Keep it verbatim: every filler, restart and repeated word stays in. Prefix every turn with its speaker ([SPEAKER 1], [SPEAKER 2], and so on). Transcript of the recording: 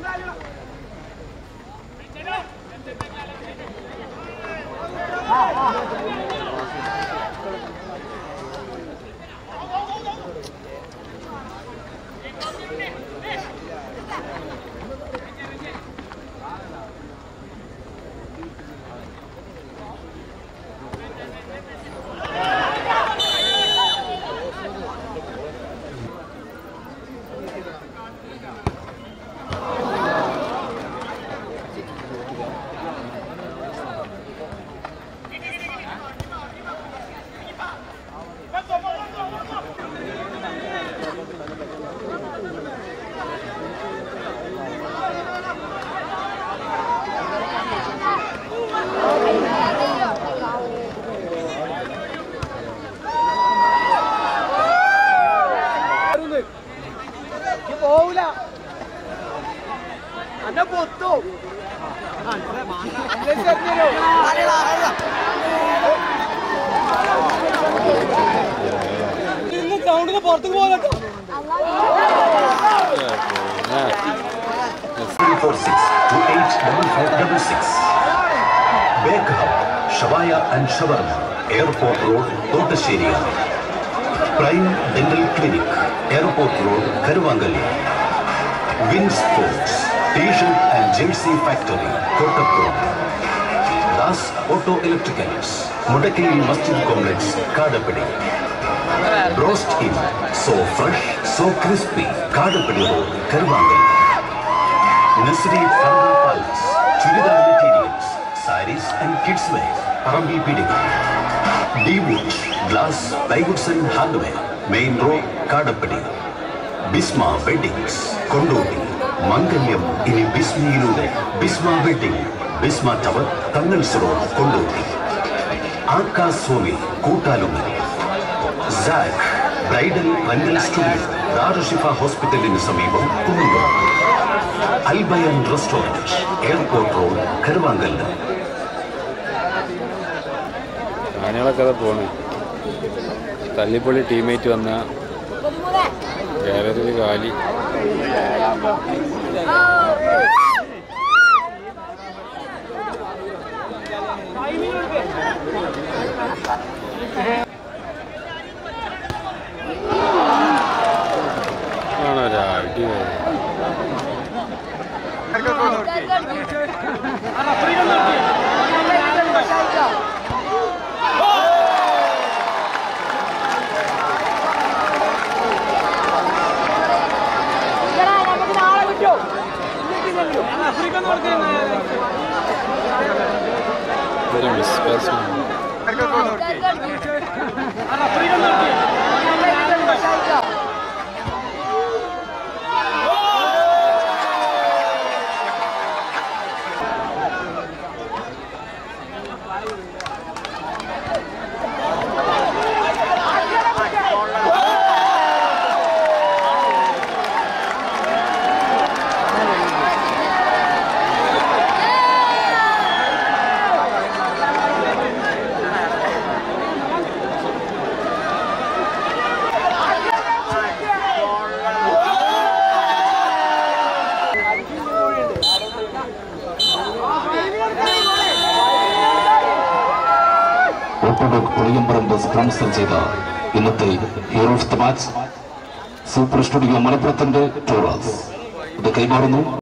[SPEAKER 1] four six two eight double five double six. Bake Hub, Shavaya and Shawarma, Airport Road, Totasheri. Prime Dental Clinic, Airport Road, Karuvangali. Win Sports, T-shirt and jersey factory, Kottappur. Das Auto Electricals, Mudakil Masjid Complex, Kadapadi. Roast Inn, so fresh, so crispy, Kadapadi Road, Karuvangali. Nursery Farmer Palace, Churidar Materials, Saris and Kids Wear, Parambi Bidding. D-Wood, Glass, Plywoods and Hardware, Main Road, Kadapadi. Bisma Weddings, Kondoti, Mangalyam ini Bismiilude, Bisma Wedding, Bisma Tower, Tangals Road, Kondoti. Arka Swami, Kootalumari. Zach, Bridal Rental Studio, Darushifa Hospital in Samibam, Kumundam. Albayan Restaurant, Airport Road, Karuvangali.
[SPEAKER 2] ആനകളൊക്കെ പോണേ തല്ലിപ്പൊളി teammate വന്ന വേറൊരു കാലി ആണോ അടി sponsor ചെയ്ത ഇന്നത്തെ hero of the match super studio മലപ്പുറത്തിന്റെ Torres ഇത് കൈമാറുന്നു.